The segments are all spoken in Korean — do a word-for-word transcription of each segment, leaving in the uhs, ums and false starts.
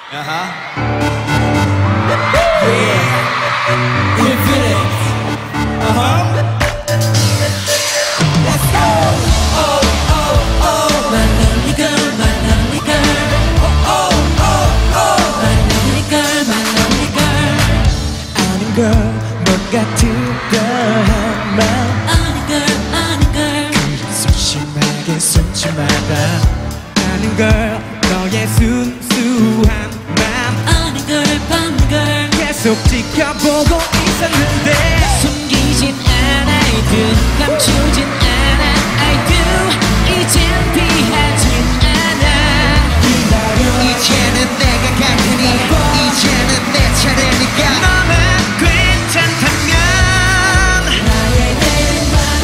Uh-huh. Yeah. Infinite. Uh-huh. Let's go. Oh, oh, oh. My lonely girl, my lonely girl. Oh, oh, oh, oh. My lonely girl, my lonely girl. 아는 걸 뭔가 특별한 맘. 아는 걸, 아는 걸. 소심하게 숨지 마라. 아는 걸 너의 순수한 맘. 아는 걸, 아는 걸. 계속 지켜보고 있었는데 숨기진 않아 I do 감추진 않아 I do 이젠 피하진 않아 기다려 이제는 내가 갈 테니 이제는 내 차례니까 너만 괜찮다면 나에게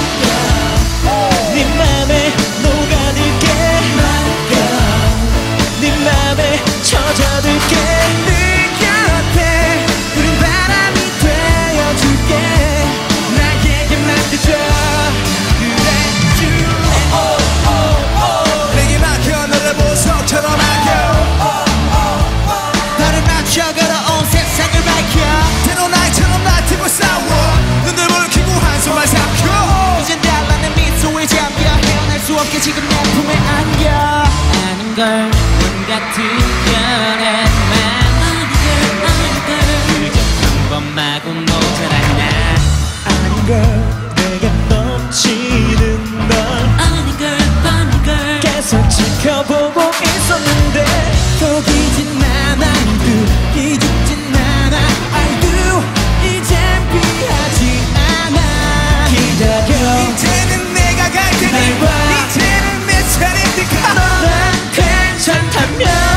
맡겨 네 맘에 녹아들게 맡겨 네 맘에 젖어들게 네 곁에 우린 바람이 되어줄게 나에게 맡겨줘 그래 줄래 oh, oh, oh. 내게 맡겨 너를 보석처럼 맡겨 나를 맞춰 걸어온 세상을 밝혀 때론 나이처럼 날 들고 싸워 눈을 붉히고 한숨을 삼켜 이젠 달라는 미소에 잠겨 헤어날 수 없게 지금 내 품에 안겨 아는 걸 뭔가 특별한 맘 아는 걸 아는 걸 그저 평범하고 모자란 나 아는 걸 내게 넘치는 널 아는 걸 아는 걸 계속 지켜보고 있었는데 속이진 않아 I do 기죽진 않아 I do 이젠 피하지 않아 기다려 이제는 내가 갈 테니 이제는 내 차례니까 너는 괜찮다면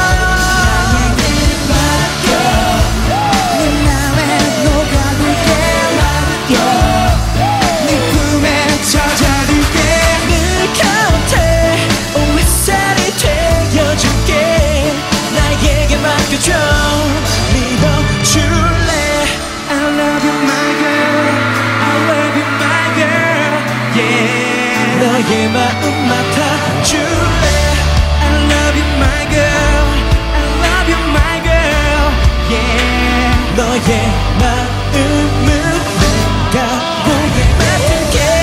줘 믿어줄래 I love you my girl I love you my girl yeah 너의 마음 맡아줄래 I love you my girl I love you my girl yeah 너의 마음을 내가 보게 맡을게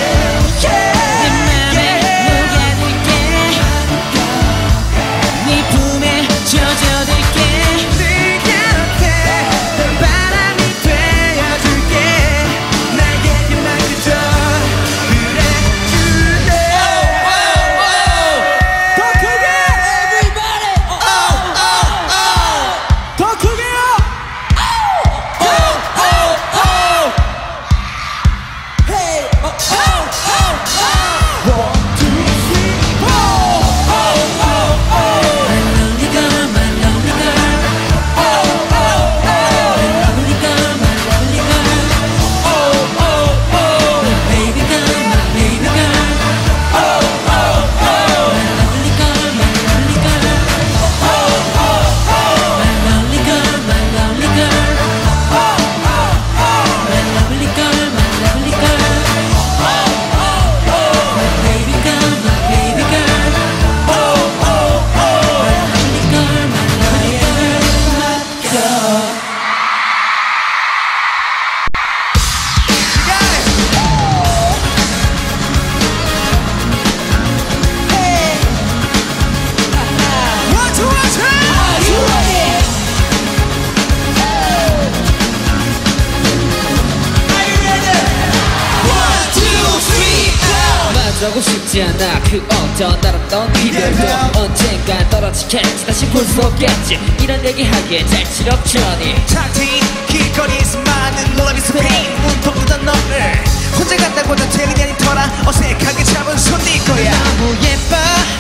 하고 싶지 않아 그 어떤 알았던 이별도 언젠간 떨어지겠지 다시 볼 수 없겠지 이런 얘기하기엔 잘치럽잖니 탁 트인 길거리에서 많은 love is pain 문턱 뜯은 너를 혼자 간다고 다 되는 게 아니더라 어색하게 잡은 손 네 거야 너무 예뻐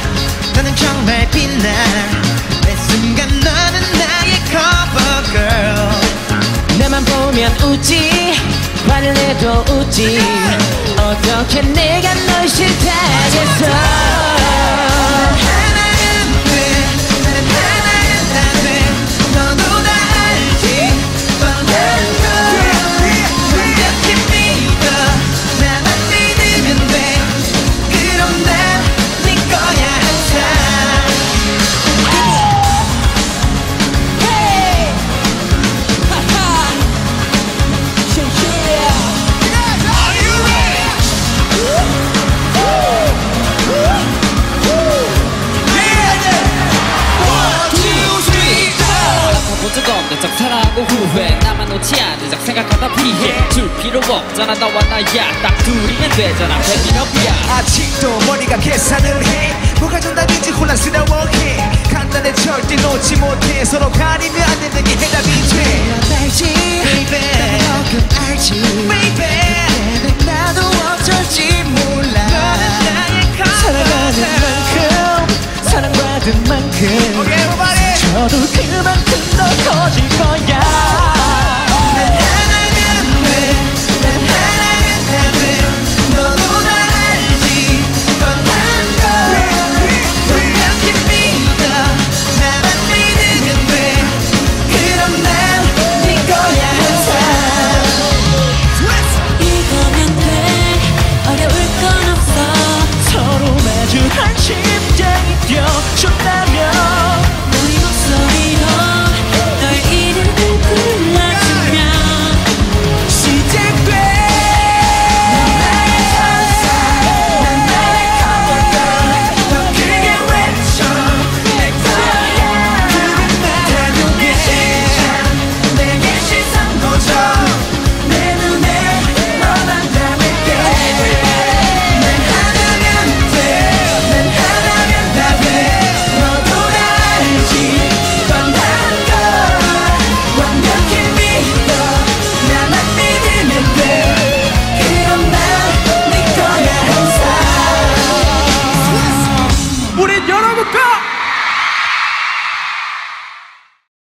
너는 정말 빛나 매 순간 너는 나의 cover girl 내만 보면 웃지 화를 내도 웃지 어떻게 내가 널 싫다겠어 하나는 돼 나는 하나는 안 돼 너도 다 알지 뻔한 걸 완벽히 믿어 나만 믿으면 돼 그럼 난 네 거야 항상 없는 척 사랑하고 후회 나만 놓지 않는 척 생각하다 피해 줄 필요 없잖아 너와 나야 딱 둘이면 되잖아 백일업이야 아직도 머리가 계산을 해 뭐가 정답인지 혼란스러워해 간단해 절대 놓지 못해 서로 가리면 안 되는 게 해답이 돼 알지 Baby 너금 알지 Baby 그때는 나도 어쩔지 몰라 너는 나의 것 사랑하는 만큼 사랑받은 만큼 Okay everybody 저도 그만큼 더 커질 거야